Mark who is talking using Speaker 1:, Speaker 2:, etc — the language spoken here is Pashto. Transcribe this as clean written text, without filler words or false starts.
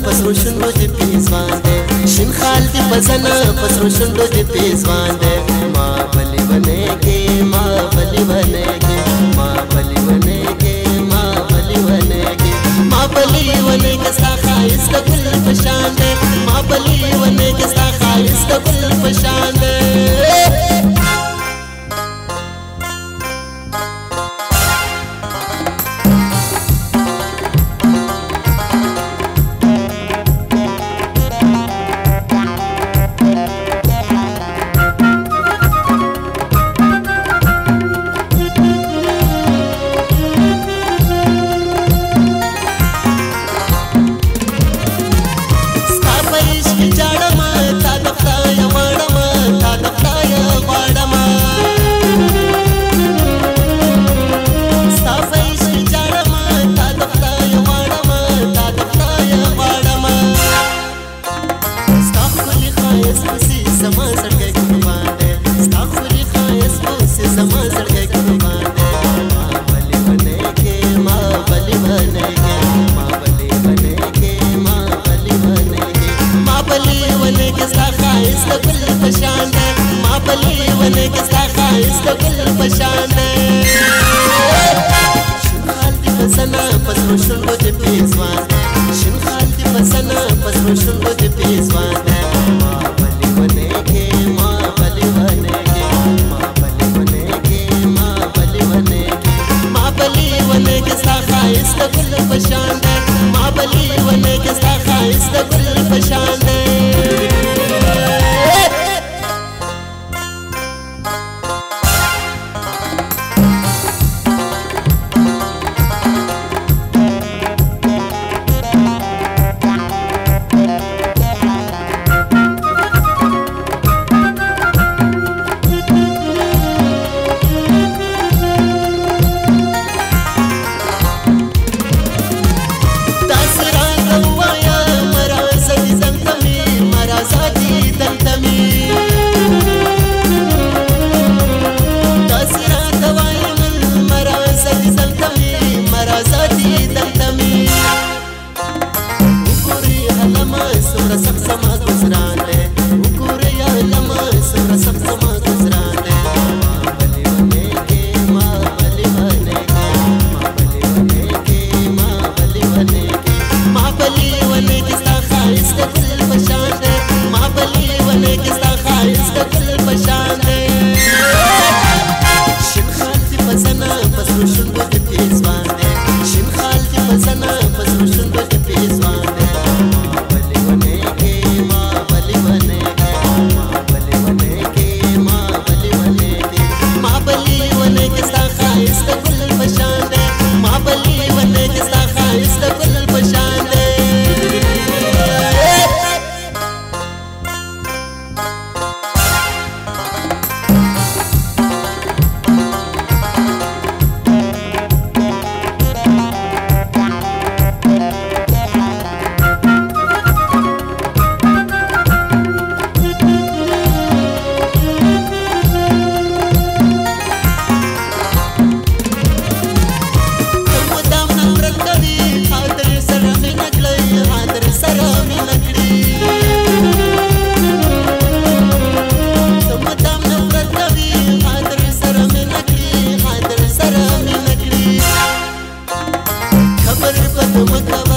Speaker 1: پسرو شندو دی پیزوان دے شین خال دی پسنا پسرو شندو دی پیزوان دے ماں بلی بنے گے ماں بلی بنے گے ماں بلی بنے گے ماں بلی بنے گے ماں بلی بنے گے ستا خائص دا گل پشان دے ماں بلی بنے گے ستا خائص دا گل پشان دے
Speaker 2: خبر پد مکه